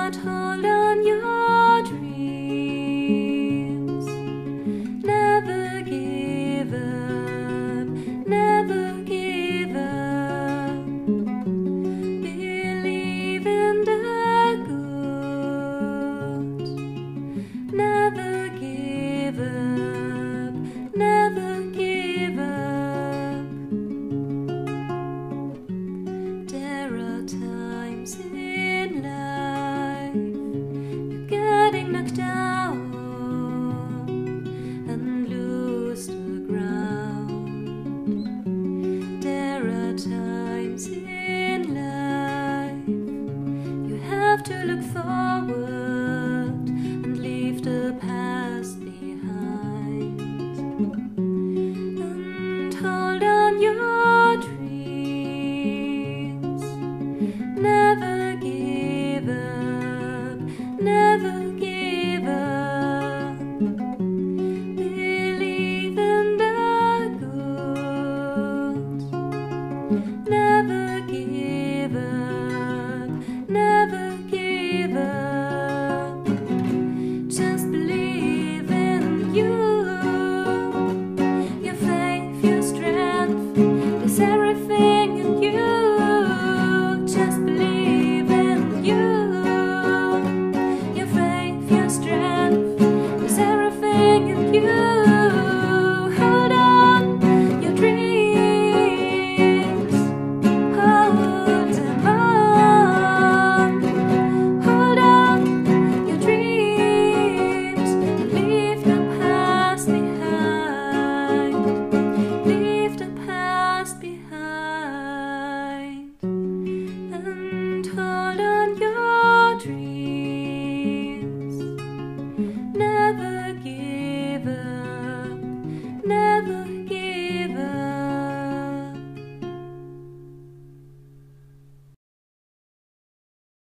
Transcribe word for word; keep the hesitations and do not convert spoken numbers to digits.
not hold on your dreams. Never give up, never give up. Believe in the good. Never give up, never give up. There are times in life you're getting knocked down and lose the ground. There are times in life you have to look forward